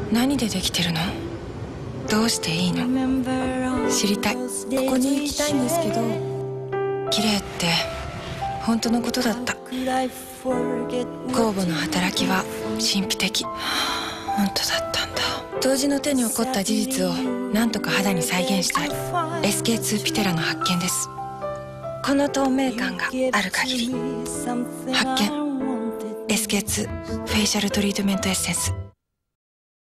何でできてるの？どうしていいの？知りたい。ここに行きたいんですけど。綺麗って本当のことだった。酵母の働きは神秘的。本当だったんだ。杜氏の手に起こった事実を何とか肌に再現したい。 SK2 ピテラの発見です。この透明感がある限り発見。 SK2 フェイシャルトリートメントエッセンス。